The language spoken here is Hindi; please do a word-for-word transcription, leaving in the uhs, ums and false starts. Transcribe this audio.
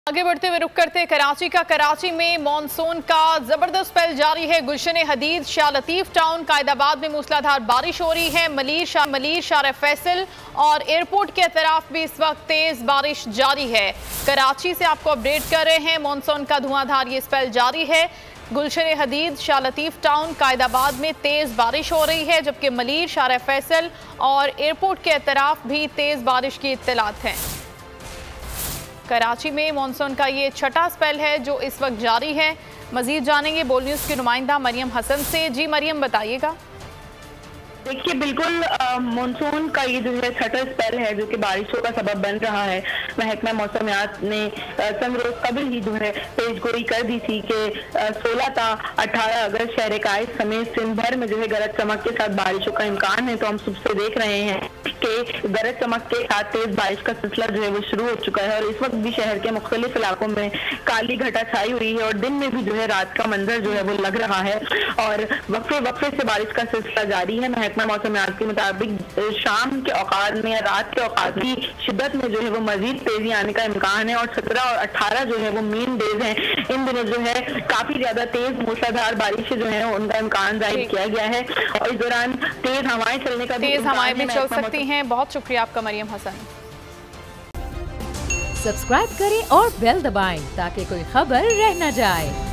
आगे बढ़ते हुए रुक करते कराची का। कराची में मॉनसून का जबरदस्त स्पेल जारी है। गुलशन हदीद, शाह लतीफ टाउन, कायदाबाद में मूसलाधार बारिश हो रही है। मलीर शाह मलीर शार फैसल और एयरपोर्ट के तरफ भी इस वक्त तेज बारिश जारी है। कराची से आपको अपडेट कर रहे हैं, मॉनसून का धुआंधार ये स्पेल जारी है। गुलशन हदीद, शाह लतीफ टाउन, कायदाबाद में तेज बारिश हो रही है, जबकि मलीर शार फैसल और एयरपोर्ट के तरफ भी तेज बारिश की इत्तलात हैं। कराची में मॉनसून का ये छठा स्पेल है जो इस वक्त जारी है। मजीद जानेंगे बोल न्यूज़ की नुमाइंदा मरियम हसन से। जी मरियम, बताइएगा। देखिए, बिल्कुल मानसून का ये जो है छठा स्पेल है जो कि बारिशों का सबब बन रहा है। महकमा मौसमियात ने चंद रोज कबल ही जो है पेशगोई कर दी थी कि सोलह ता अठारह अगस्त शहर कायद समेत सिंध भर में जो है गरज चमक के साथ बारिशों का इम्कान है। तो हम सुबह से देख रहे हैं कि गरज चमक के साथ तेज बारिश का सिलसिला जो है वो शुरू हो चुका है और इस वक्त भी शहर के मुख्तलिफ इलाकों में काली घटा छाई हुई है और दिन में भी जो है रात का मंजर जो है वो लग रहा है और वक्फे वक्फे से बारिश का सिलसिला जारी है। महकमा मौसमियात के मुताबिक शाम के औकात में या रात के औकात की शिद्दत में जो है वो मजीद तेजी आने का इम्कान है और सत्रह और अठारह जो है वो मेन डेज हैं। इन दिनों जो है काफी ज्यादा तेज मूसलाधार बारिश जो है उनका इम्कान जाहिर किया गया है और इस दौरान तेज हवाएं चलने का तेज हवाएं भी चल सकती हैं। बहुत शुक्रिया आपका मरियम हसन। सब्सक्राइब करें और बेल दबाएं ताकि कोई खबर रह न जाए।